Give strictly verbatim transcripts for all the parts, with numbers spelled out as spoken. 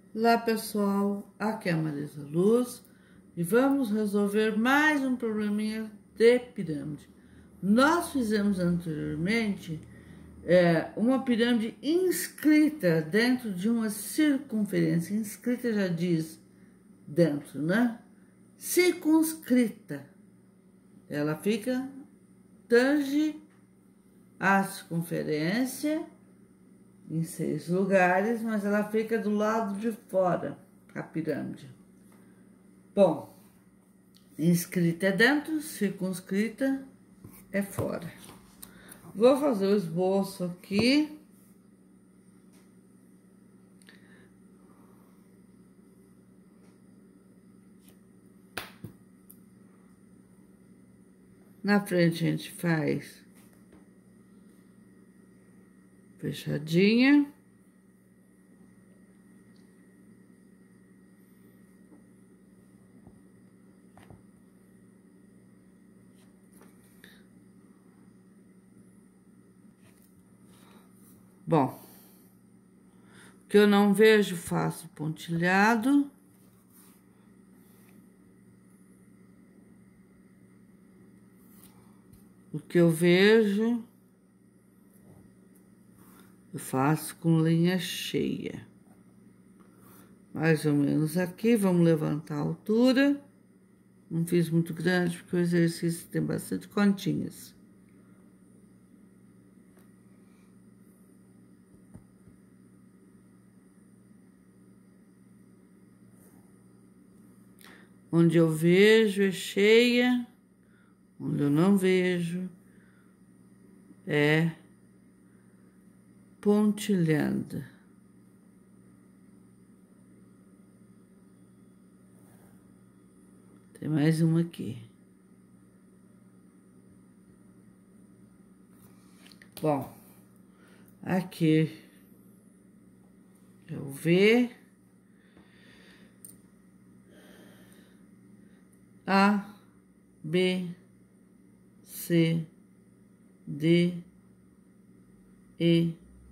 Olá pessoal, aqui é a Marisa Luz e vamos resolver mais um probleminha de pirâmide. Nós fizemos anteriormente é, uma pirâmide inscrita dentro de uma circunferência. Inscrita já diz dentro, né? Circunscrita. Ela fica tange a circunferência em seis lugares, mas ela fica do lado de fora, a pirâmide. Bom, inscrita é dentro, circunscrita é fora. Vou fazer o esboço aqui. Na frente a gente faz fechadinha. Bom, o que eu não vejo, faço pontilhado. O que eu vejo, eu faço com linha cheia. Mais ou menos aqui, vamos levantar a altura. Não fiz muito grande, porque o exercício tem bastante continhas. Onde eu vejo é cheia, onde eu não vejo é pontilhando. Tem mais uma aqui. Bom, aqui é o V, A, B, C, D, E,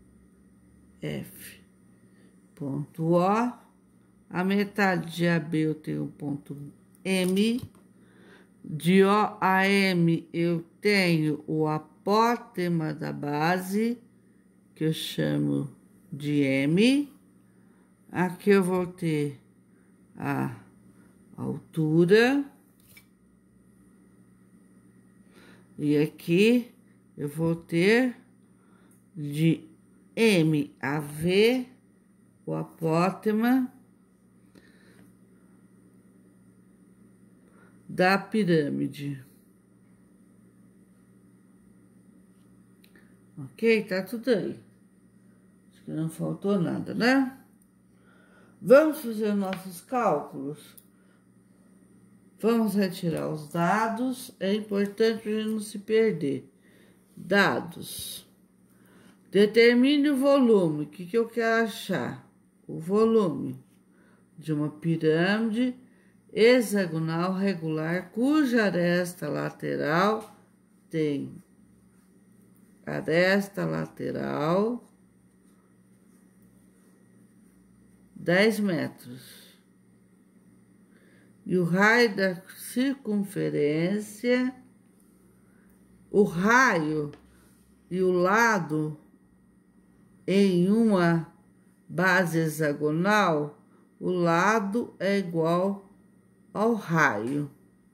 F. Ponto O, a metade de A B eu tenho o ponto M, de O a M eu tenho o apótema da base, que eu chamo de M. Aqui eu vou ter a altura. E aqui eu vou ter de M a V o apótema da pirâmide. Ok? Tá tudo aí. Acho que não faltou nada, né? Vamos fazer nossos cálculos. Vamos retirar os dados. É importante para a gente não se perder. Dados. Determine o volume. O que, que eu quero achar? O volume de uma pirâmide hexagonal regular cuja aresta lateral tem aresta lateral dez metros. E o raio da circunferência, o raio e o lado em uma base hexagonal, o lado é igual ao raio.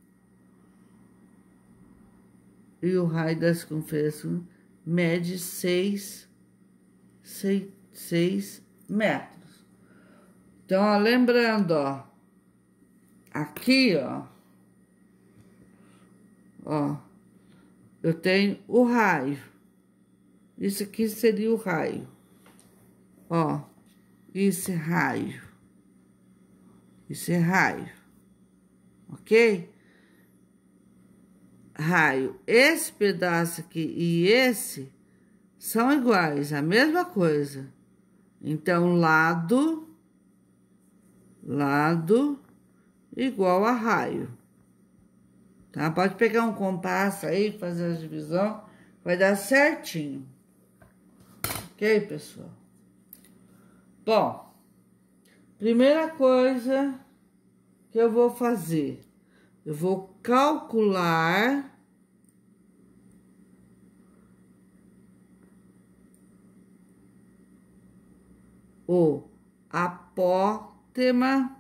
E o raio da circunferência mede seis, seis, seis metros. Então, ó, lembrando, ó, aqui, ó, ó, eu tenho o raio. Isso aqui seria o raio. Ó, isso é raio. Isso é raio. Ok? Raio. Esse pedaço aqui e esse são iguais, a mesma coisa. Então, lado, lado igual a raio. Tá? Pode pegar um compasso aí, fazer a divisão, vai dar certinho. Ok, pessoal? Bom, Primeira coisa que eu vou fazer, eu vou calcular o apótema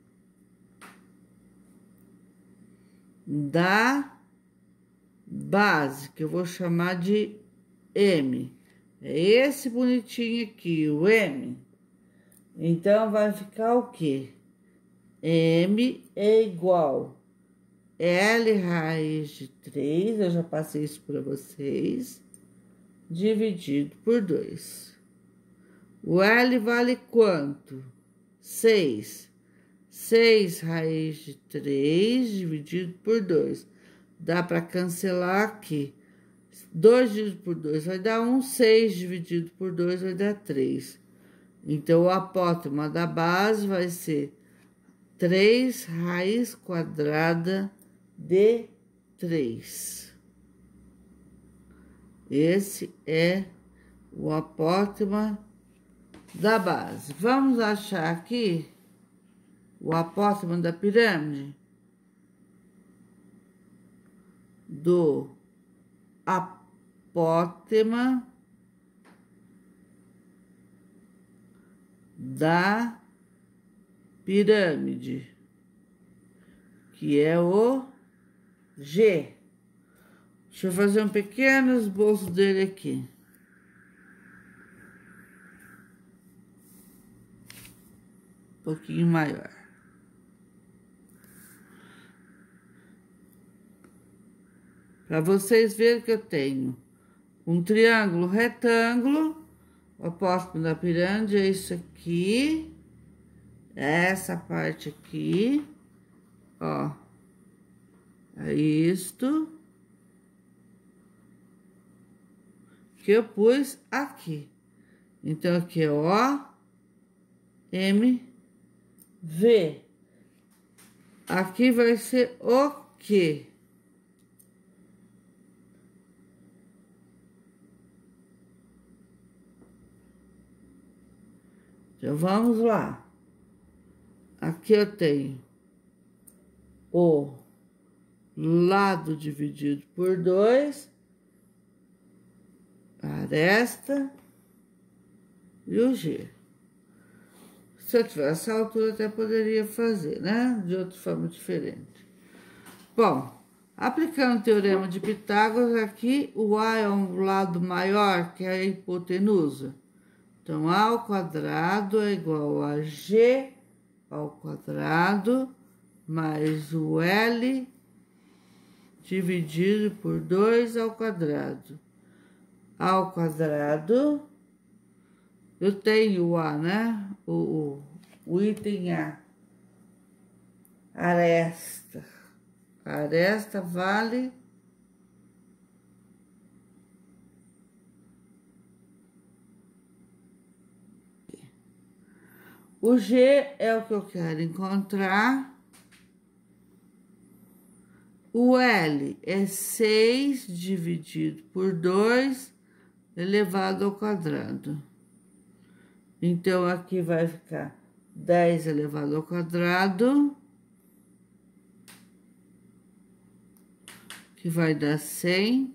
da base, que eu vou chamar de M. É esse bonitinho aqui, o M. Então, vai ficar o quê? M é igual L raiz de três, eu já passei isso para vocês, dividido por dois. O L vale quanto? seis. seis raiz de três dividido por dois. Dá para cancelar aqui. dois dividido por dois vai dar um, seis dividido por dois vai dar três. Então, o apótema da base vai ser três raiz quadrada de três. Esse é o apótema da base. Vamos achar aqui o apótema da pirâmide do apótema da pirâmide, que é o G. Deixa eu fazer um pequeno esboço dele aqui. Um pouquinho maior. Para vocês verem que eu tenho um triângulo retângulo, o apótimo da pirâmide é isso aqui, essa parte aqui, ó, é isto que eu pus aqui. Então, aqui é O, M, V. Aqui vai ser o quê? Então, vamos lá. Aqui eu tenho o lado dividido por dois, a aresta e o G. Se eu tivesse essa altura, até poderia fazer, né? De outra forma diferente. Bom, aplicando o teorema de Pitágoras, aqui o A é um lado maior que a hipotenusa. Então, A ao quadrado é igual a G ao quadrado mais o L dividido por dois ao quadrado. A ao quadrado, eu tenho o A, né? O, o, o item A. Aresta. A aresta vale o G é o que eu quero encontrar. O L é seis dividido por dois elevado ao quadrado. Então, aqui vai ficar dez elevado ao quadrado, que vai dar cem.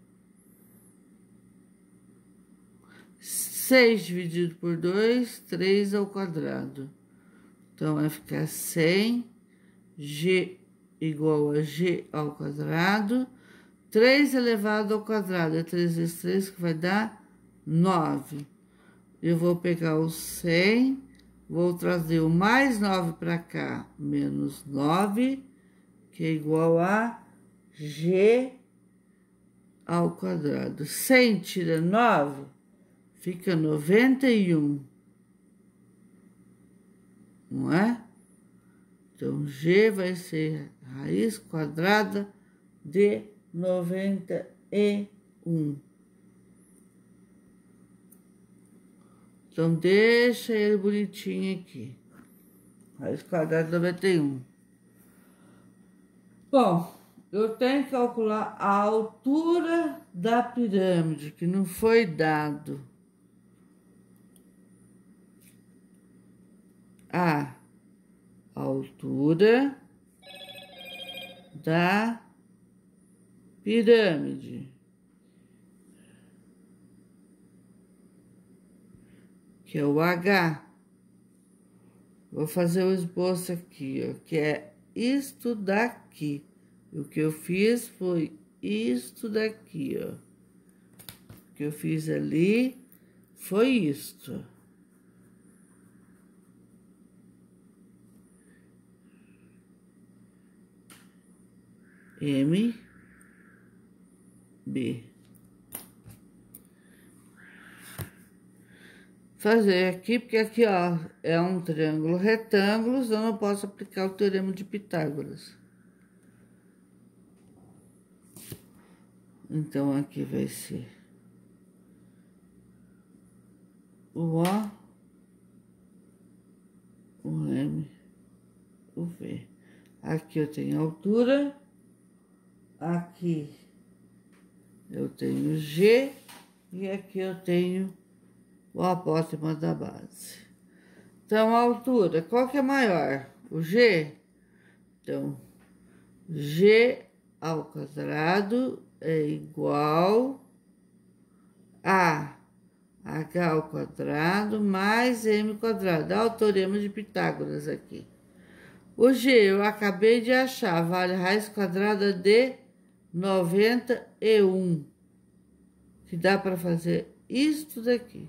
seis dividido por dois, três ao quadrado. Então, vai ficar cem, G igual a G ao quadrado. três elevado ao quadrado é três vezes três, que vai dar nove. Eu vou pegar o cem, vou trazer o mais nove para cá, menos nove, que é igual a G ao quadrado. cem tira nove, fica noventa e um, não é? Então, G vai ser raiz quadrada de noventa e um. Então, deixa ele bonitinho aqui. Raiz quadrada de noventa e um. Bom, eu tenho que calcular a altura da pirâmide, que não foi dado. a altura da pirâmide, que é o H. Vou fazer o esboço aqui, ó, que é isto daqui. O que eu fiz foi isto daqui, ó. O que eu fiz ali foi isto. M, B. Fazer aqui, porque aqui, ó, é um triângulo retângulo, eu não posso aplicar o teorema de Pitágoras. Então, aqui vai ser o O, o M, o V. Aqui eu tenho altura, aqui eu tenho G, e aqui eu tenho o apótema da base. Então, a altura, qual que é maior? O G? Então, G ao quadrado é igual a H ao quadrado mais M quadrado. Dá o teorema de Pitágoras aqui. O G eu acabei de achar, vale raiz quadrada de noventa e um. Que dá para fazer isto daqui.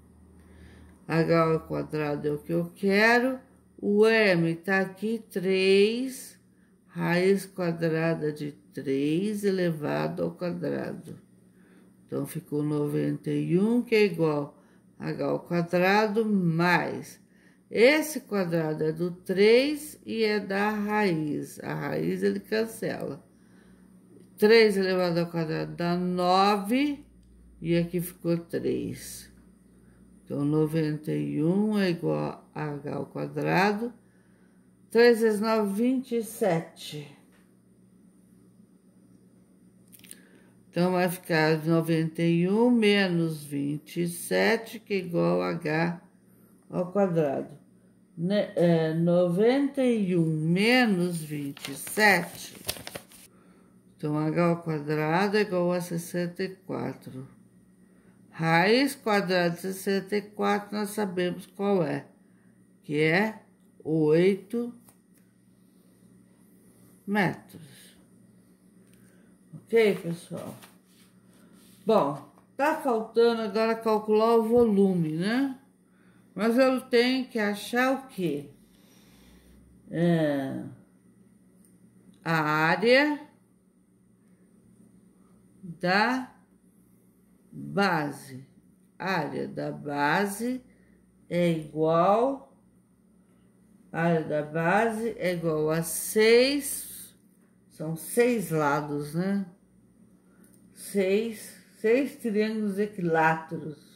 H ao quadrado é o que eu quero. O M tá aqui, três, raiz quadrada de três elevado ao quadrado. Então, ficou noventa e um, que é igual a H ao quadrado mais... Esse quadrado é do três e é da raiz. A raiz ele cancela. três elevado ao quadrado dá nove, e aqui ficou três. Então, noventa e um é igual a H ao quadrado. três vezes nove, vinte e sete. Então, vai ficar noventa e um menos vinte e sete, que é igual a H ao quadrado. Ne é, noventa e um menos vinte e sete. Então, H ao quadrado é igual a sessenta e quatro. Raiz quadrada de sessenta e quatro, nós sabemos qual é. Que é oito metros. Ok, pessoal? Bom, tá faltando agora calcular o volume, né? Mas eu tenho que achar o quê? É, a área da base. A área da base é igual... A área da base é igual a seis... São seis lados, né? Seis, seis triângulos equiláteros.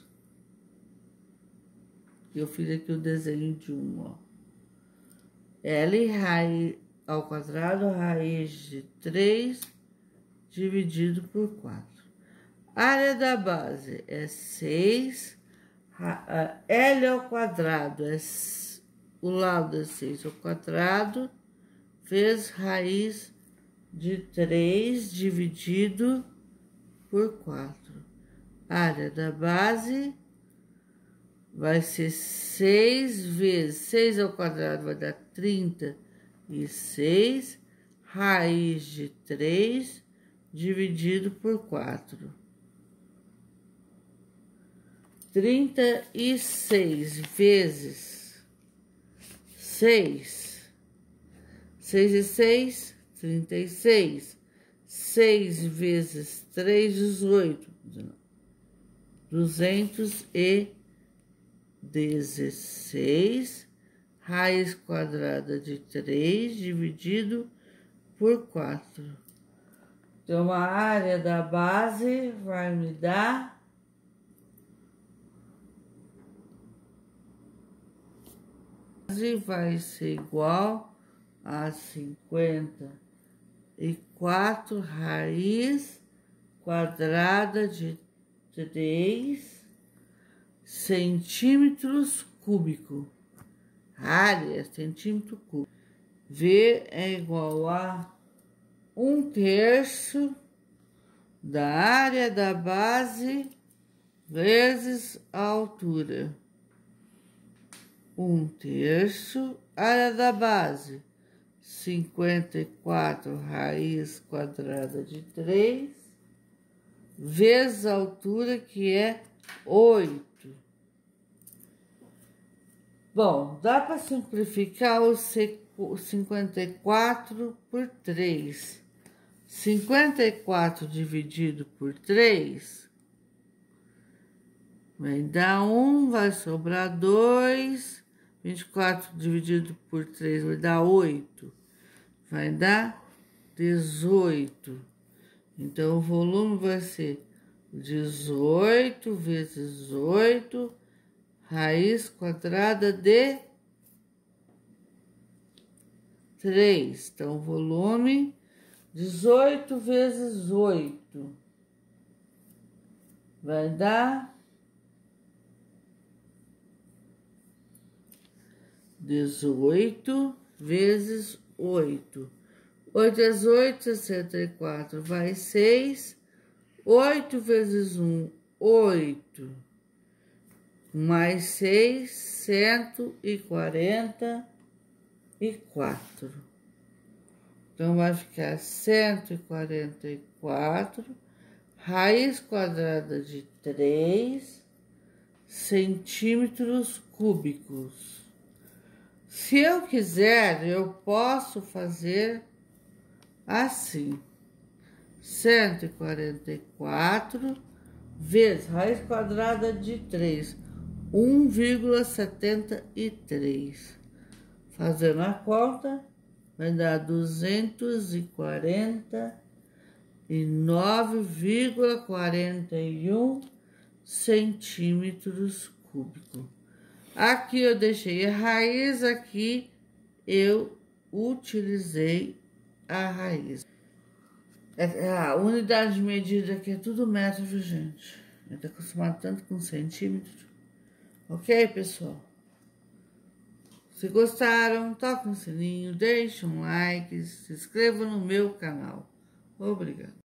Eu fiz aqui o desenho de um, ó. L raiz ao quadrado, raiz de três, dividido por quatro. A área da base é seis, L ao quadrado, é, o lado é seis ao quadrado, vezes raiz de três, dividido por quatro. A área da base vai ser seis vezes seis ao quadrado, vai dar trinta e seis, raiz de três, dividido por quatro. trinta e seis vezes seis. seis e seis, trinta e seis. seis vezes três, dezoito. duzentos e dezesseis, raiz quadrada de três, dividido por quatro. Então, a área da base vai me dar... vai ser igual a cinquenta e quatro raiz quadrada de três centímetros cúbicos. área, centímetro cúbico. V é igual a um terço da área da base vezes a altura. Um terço, área da base, cinquenta e quatro raiz quadrada de três, vezes a altura, que é oito. Bom, dá para simplificar o cinquenta e quatro por três. cinquenta e quatro dividido por três vai dar um, vai sobrar dois. vinte e quatro dividido por três vai dar oito. Vai dar dezoito. Então, o volume vai ser dezoito vezes oito, raiz quadrada de três. Então, o volume, dezoito vezes oito, vai dar dezoito vezes oito. oito vezes oito, sessenta e quatro, vai seis. oito vezes um, oito. Mais seis, cento e quarenta e quatro. Então, vai ficar cento e quarenta e quatro, raiz quadrada de três centímetros cúbicos. Se eu quiser, eu posso fazer assim. cento e quarenta e quatro vezes raiz quadrada de três, um vírgula setenta e três. Fazendo a conta, vai dar duzentos e quarenta e nove vírgula quarenta e um centímetros cúbicos. Aqui eu deixei a raiz, aqui eu utilizei a raiz. A unidade de medida aqui é tudo metro, viu, gente? Eu tô acostumado tanto com centímetro. Ok, pessoal? Se gostaram, toque no sininho, deixe um like, se inscreva no meu canal. Obrigada.